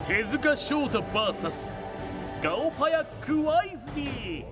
手塚翔太 VS ガオパヤックワイズリー。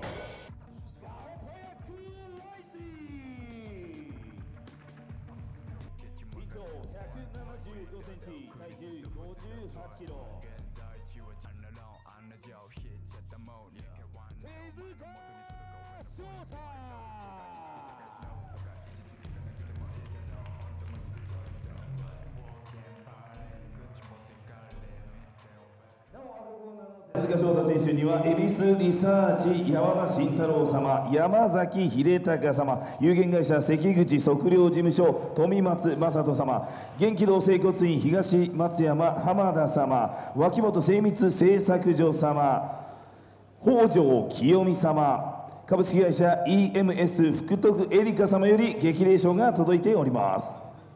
手塚翔太選手には恵比寿リサーチ山田慎太郎様、山崎秀隆様、有限会社関口測量事務所富松正人様、元気堂整骨院東松山浜田様、脇本精密製作所様、北条清美様、株式会社 EMS 福徳エリカ様より激励賞が届いております。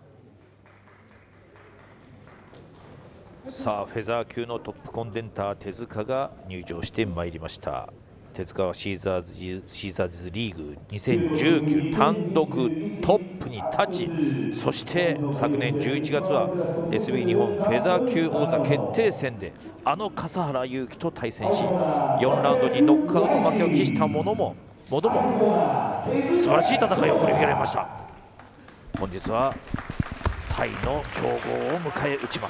さあフェザー級のトップコンテンター手塚が入場してまいりました。手塚はシーザーズリーグ2019単独トップに立ち、そして昨年11月は SB 日本フェザー級王座決定戦であの笠原勇輝と対戦し、4ラウンドにノックアウト負けを喫したものも素晴らしい戦いを繰り広げました。本日はタイの強豪を迎え撃ちます。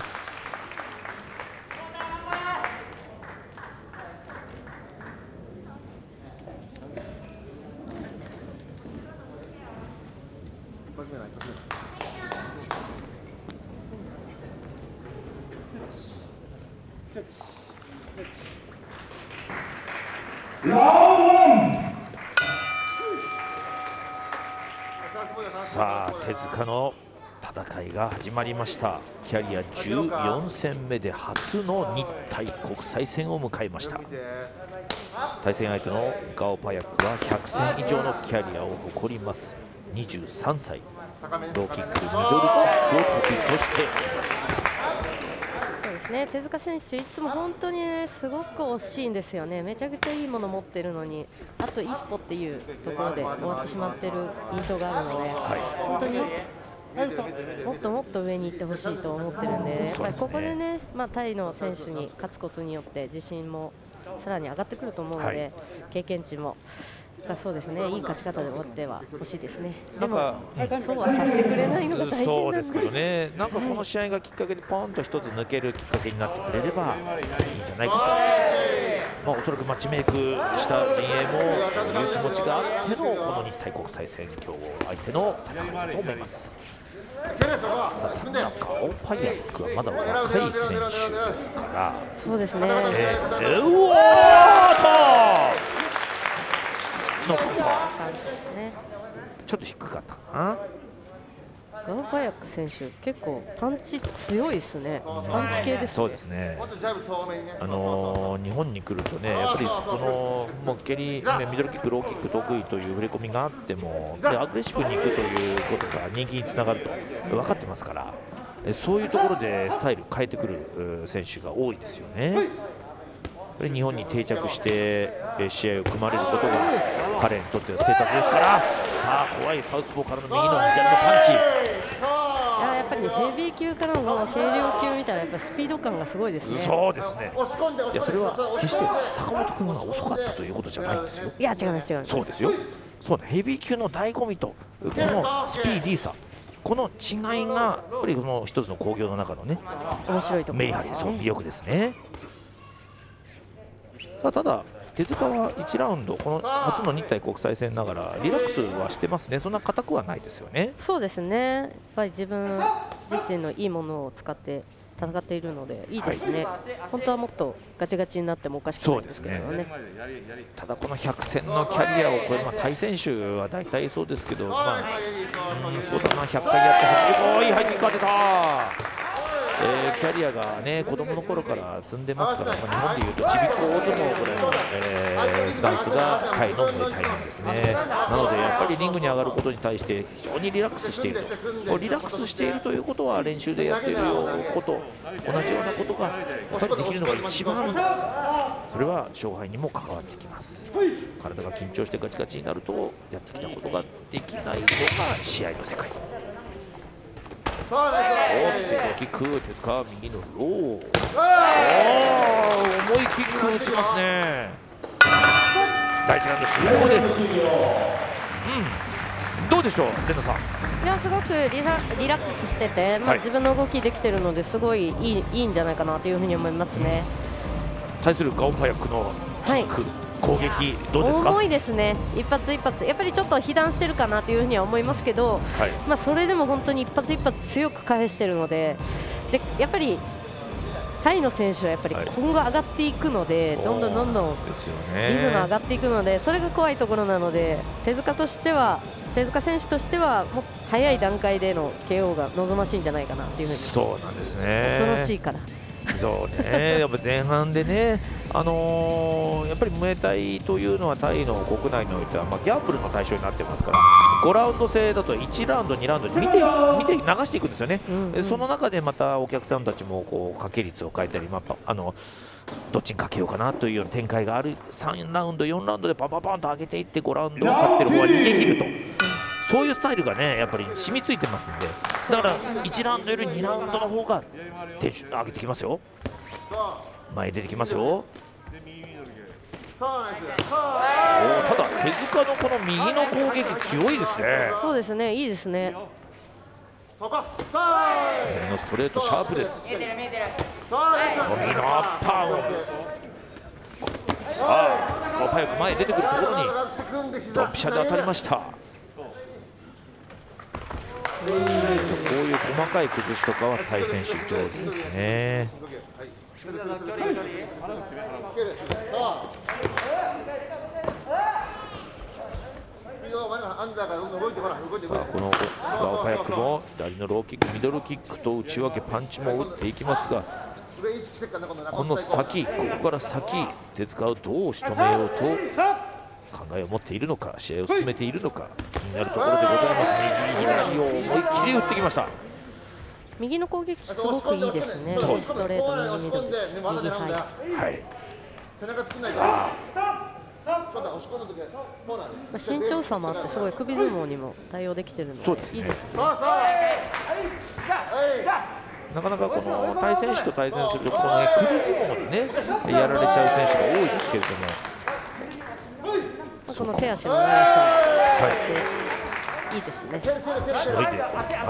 さあ手塚の戦いが始まりました。キャリア14戦目で初の日体国際戦を迎えました。対戦相手のガオパヤックは100戦以上のキャリアを誇ります。23歳、ローキック、ミドルキックを得意としています。 そうですね、手塚選手いつも本当に、すごく惜しいんですよね。めちゃくちゃいいもの持ってるのにあと一歩っていうところで終わってしまってる印象があるので、本当にもっともっと上に行ってほしいと思ってるんで、やっぱりここでね、タイの選手に勝つことによって自信もさらに上がってくると思うので、経験値もそうですね、いい勝ち方で終わってはほしいですね。でも、そうはさせてくれないのが大事なんで、 そうですけどね、なんかこの試合がきっかけでポンと一つ抜けるきっかけになってくれればいいんじゃないかと、おそらくマッチメイクした陣営もそういう気持ちがあってのこの日体国際戦強豪相手の戦いだと思います。さあ、ただガオパヤックはまだ若い選手ですから、 そうですね。 うわーとのちょっと低かったかな。 ガオパヤック選手、結構パンチ強いですね。パンチ系ですね。 そうですね。日本に来るとね、やっぱりもう蹴り、ミドルキック、ローキック得意という触れ込みがあっても、アグレッシブにいくということが人気につながると分かってますから、そういうところでスタイル変えてくる選手が多いですよね。日本に定着して試合を組まれることが彼にとってはステータスですから、さあ怖いサウスポーからの右の左のパンチ。 やっぱりヘビー級からの軽量級みたいな、やっぱスピード感がすごいですね。 そうですね。いや、それは決して坂本君が遅かったということじゃないんですよ。 いや、違います、違います。 そうですよ。そうヘビー級の醍醐味とこのスピーディーさ、この違いがやっぱりこの一つの興行の中のね、 面白いところメリハリ、そう魅力ですね。さあ、ただ手塚は1ラウンド、この初の日体国際戦ながらリラックスはしてますね。そんな硬くはないですよね。 そうですね、やっぱり自分自身のいいものを使って戦っているのでいいですね、本当はもっとガチガチになってもおかしくないですけどね。 ただこの100戦のキャリアを超える、タイ選手は大体そうですけど、そうだな、100回やって85、いいハイキック当てた。キャリアがね、子供の頃から積んでますから、日本でいうとちびっこ大相撲ぐらいの、スタンスがタイのムエタイなんですね。なのでやっぱりリングに上がることに対して非常にリラックスしていると。リラックスしているということは練習でやっていること同じようなことがやっぱりできるのが一番、それは勝敗にも関わってきます。体が緊張してガチガチになるとやってきたことができないのが試合の世界。大きくキック、手塚右のロー、 打ちますね。第1ラウンド終了です。どうでしょう、レナさん。 いや、すごくリラックスしてて、自分の動きできてるのですごいいいんじゃないかなというふうに思いますね。 対するガオパヤックのキック、攻撃どうですか？ 重いですね、一発一発やっぱりちょっと被弾してるかなというふうには思いますけど、それでも本当に一発一発強く返してるので、やっぱりタイの選手はやっぱり今後上がっていくので、どんどんリズム上がっていくので、それが怖いところなので、手塚選手としてはもう早い段階での KO が望ましいんじゃないかなというふうに。 そうなんですね。 恐ろしいから。 そうね、やっぱ前半でね、やっぱりムエタイというのはタイの国内においては、ギャンブルの対象になってますから、5ラウンド制だと1ラウンド、2ラウンド見て流していくんですよね。その中でまたお客さんたちもこう掛け率を変えたり、どっちにかけようかなというような展開がある3ラウンド、4ラウンドでパンパンパンと上げていって、5ラウンドを勝ってる方が逃げ切ると。そういうスタイルがね、やっぱり染みついてますんで、だから1ラウンドより2ラウンドの方がテンション上げてきますよ。前出てきますよ。ただ手塚のこの右の攻撃強いですね。 そうですね、いいですね。 右のストレートシャープです。右のアッパーをさあ早く前出てくるところにドンピシャで当たりました。こういう細かい崩しとかはタイ選手上手ですね。さあこのガオパヤックも左のローキック、ミドルキックと内訳パンチも打っていきますが、この先、ここから先、手塚をどう仕留めようと考えを持っているのか、試合を進めているのか、気になるところでございます。右左を思いっきり打ってきました。 右の攻撃すごくいいですね。ストレート、右ミドル、右ハイ。はい。身長差もあってすごい首相撲にも対応できてるのでいいですね。 なかなかこのタイ選手と対戦するとこの首相撲でねやられちゃう選手が多いですけれども、 この手足の長さいいですね。 しのいでます。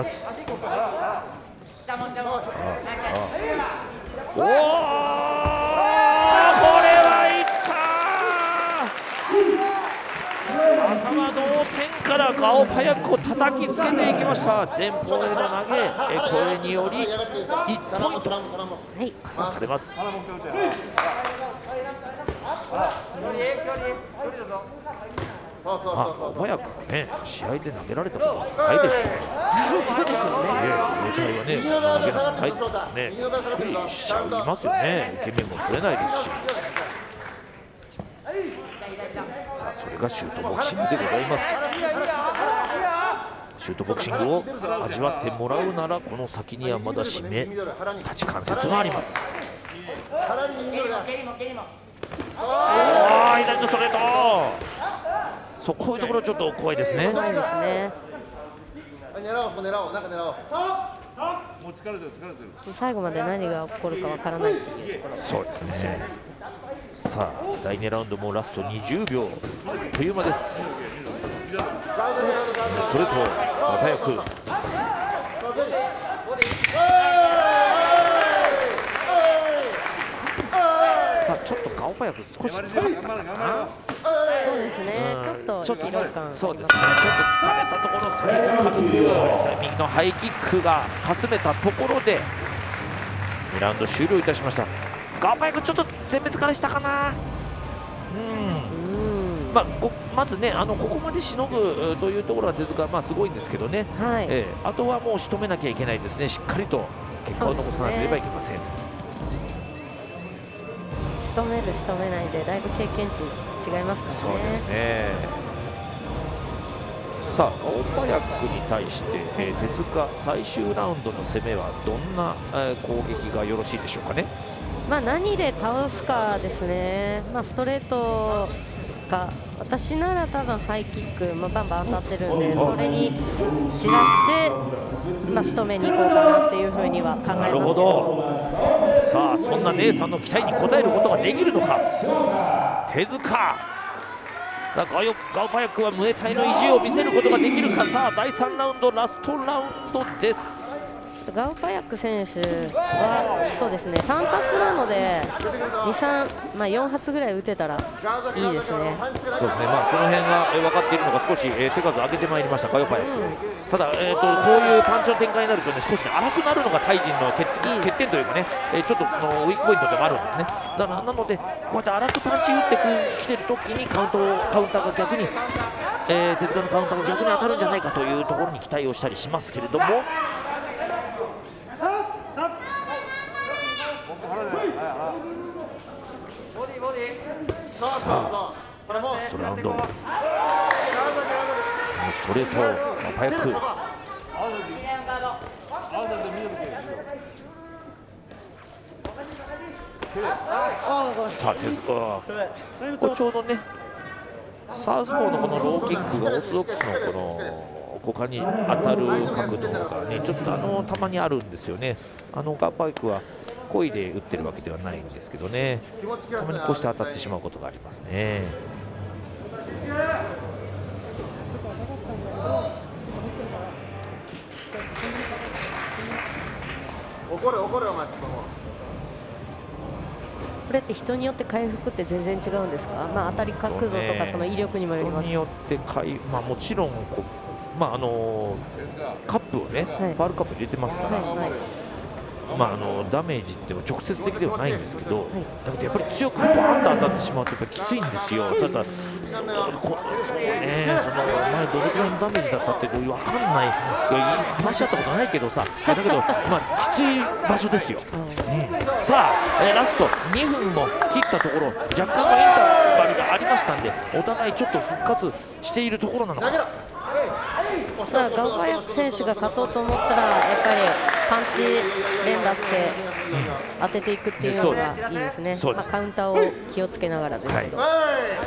おお、これはい頭同点からガオパヤックを叩きつけていきました。前方への投げ、これにより1ポイント加算されます。ガオパヤックがね試合で投げられたことはないでしょうね。 そうですよね。 上体はね投げなくないですからね。びっくりしちゃいますよね。受け身も取れないですし。さあそれがシュートボクシングでございます。シュートボクシングを味わってもらうならこの先にはまだ締め立ち関節があります。左のストレート。そうこういうところちょっと怖いですね。 怖いですね。最後まで何が起こるかわからないというところ。 そうですね。さあ第2ラウンドもラスト20秒という間です。ストレートガオパヤック。さあちょっとガオパヤック少し疲れたかな。 そうですね。ちょっと疲労感。 そうですね。ちょっと疲れたところ、右のハイキックがかすめたところで2ラウンド終了いたしました。ガオパヤックちょっと全滅からしたかな。まずねここまでしのぐというところは手塚すごいんですけどね。あとはもう仕留めなきゃいけないですね。しっかりと結果を残さなければいけません。 仕留める仕留めないでだいぶ経験値違いますからね。 そうですね。さあガオパヤックに対して、手塚最終ラウンドの攻めはどんな、攻撃がよろしいでしょうかね。 何で倒すかですね。ストレートか私なら多分ハイキックバンバン当たってるんで、それに散らして、仕留めに行こうかなっていうふうには考えますけど。 ささあそんな姉さんの期待に応えることができるのか手塚。さあガオパヤックはムエタイの意地を見せることができるか。さあ第3ラウンドラストラウンドです。 ガオパヤック選手はそうですね、単発なので2、3、4発ぐらい打てたらいいですね。 そうですね、その辺が分かっているのが少し手数上げてまいりましたガオパヤック、ただ、こういうパンチの展開になるとね少し、ね、荒くなるのがタイ人の欠点というかね、ちょっとウィークポイントでもあるんですね。だからなのでこうやって荒くパンチ打ってきてる時にカウンターが逆に、手塚のカウンターが逆に当たるんじゃないかというところに期待をしたりしますけれども。さあラストラウンドストレートガオパヤック。さあ手塚これちょうどねサウスポーのこのローキックがオーソドックスのこの股間に当たる角度がねちょっとたまにあるんですよね。ガオパヤックは故意で打ってるわけではないんですけどね、たまにこうして当たってしまうことがありますね。 これって人によって回復って全然違うんですか？当たり角度とかその威力にもよります。 人によってもちろんカップをね、ファールカップ入れてますから、ダメージって直接的ではないんですけど、だけどやっぱり強くバーンと当たってしまうとやっぱりきついんですよ。ただ前どれくらいのダメージだったって分かんない話し合ったことないけどさ、だけどきつい場所ですよ。さあラスト2分も切ったところ若干のインターバルがありましたんでお互いちょっと復活しているところなのかな。 さあガオパヤック選手が勝とうと思ったらやっぱりパンチ連打して当てていくっていうのがいいですね。カウンターを気をつけながらですけど、 なんか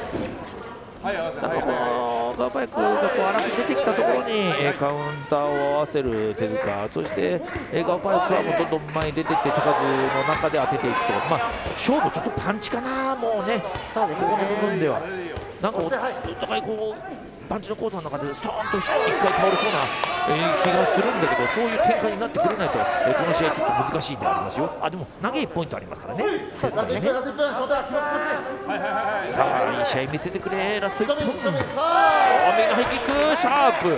このガオパヤックが荒く出てきたところにカウンターを合わせる手塚、そしてガオパヤックはもうどんどん前に出ていって手数の中で当てていくと、勝負ちょっとパンチかな、もうね、 そうですね、 ここの部分ではなんかお互いこうパンチのコースの中でストーンと1回倒れそうな気がするんだけど、そういう展開になってくれないとこの試合ちょっと難しいんでありますよ。でも投げ1ポイントありますからね。そうですね。さあいい試合見せてくれ、ラスト1分。右のハイキックシャープ。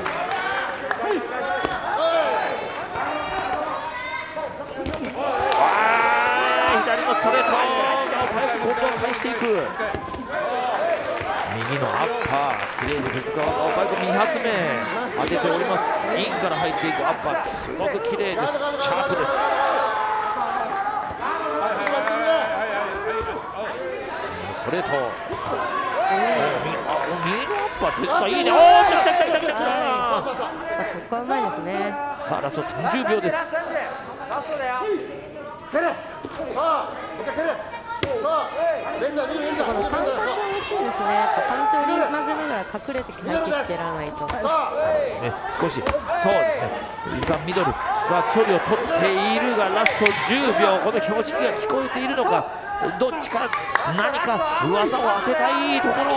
左のストレート、ガオパヤック今度は返していく。右のアッパー、きれいに手塚はガオパヤック2発目当てております。インから入っていくアッパー、すごくきれいです、シャープです。ストレート、右のアッパー、手塚いいね、来た、 そこはうまいですね。 さあラスト30秒です。 この単発は欲しいですね。パンチを織り交ぜながら隠れて入ってきてらないと。 少しそうですね。イサンミドル、さあ距離を取っているがラスト10秒、この標識が聞こえているのか、どっちか何か技を当てたいところ。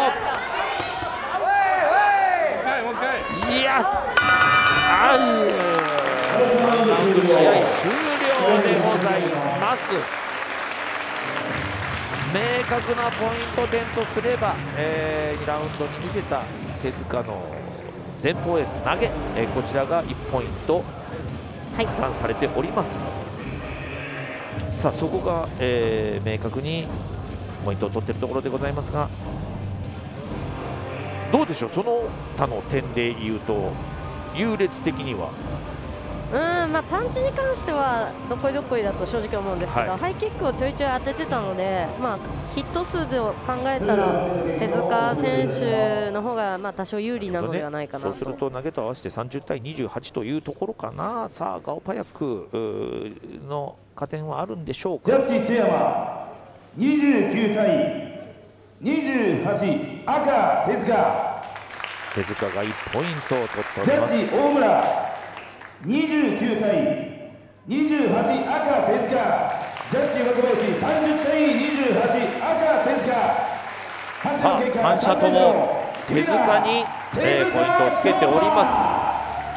いや、ラウンド試合終了でございます。明確なポイント点とすれば、2ラウンドに見せた手塚の前方への投げ、こちらが1ポイント加算されております。さあそこが、明確にポイントを取っているところでございますが、どうでしょう、その他の点でいうと優劣的には。 パンチに関してはどこいどこいだと正直思うんですけど、ハイキックをちょいちょい当ててたので、ヒット数を考えたら手塚選手の方が多少有利なのではないかなと。 そうすると投げと合わせて30対28というところかな。さあガオパヤックの加点はあるんでしょうか。 ジャッジ津山29対28、赤手塚。 手塚が1ポイントを取っております。 ジャッジ大村29対28、赤手塚。 ジャッジ若林30対28、赤手塚。 さあ3社とも手塚に、ポイントをつけております。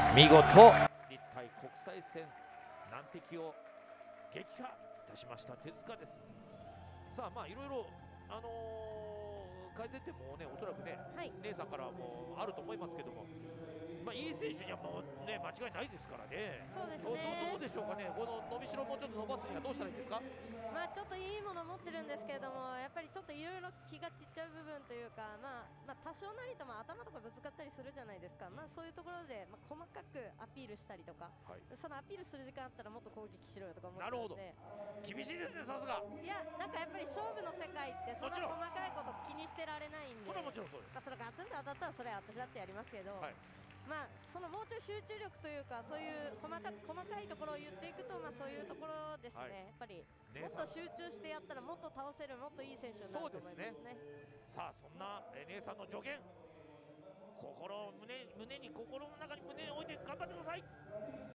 見事立体国際戦難敵を撃破いたしました手塚です。さあまあいろいろ改善点もね、おそらくね、 はい、 姉さんからもあると思いますけども、まあ、いい選手にはもうね、間違いないですからね。 そうですね。 どうでしょうかね、この伸びしろもうちょっと伸ばすにはどうしたらいいですか。 まあちょっといいもの持ってるんですけれども、やっぱりちょっといろいろ気が散っちゃう部分というか、多少なりとも頭とかぶつかったりするじゃないですか。そういうところで、細かくアピールしたりとか、 はい、 そのアピールする時間あったらもっと攻撃しろよとか思っちゃなるほど。 うので。 厳しいですね、さすが。 いや、なんかやっぱり勝負の世界ってそんな細かいこと気にしてられないんで。 それはもちろんそうです。 それガツンと当たったらそれは私だってやりますけど、 はい、 そのもうちょい集中力というか、そういう細かいところを言っていくと、そういうところですね、 はい、 やっぱりもっと集中してやったらもっと倒せる、もっといい選手になると思いますね。 さあそんな姉さんの助言、心の中に胸を置いて頑張ってください。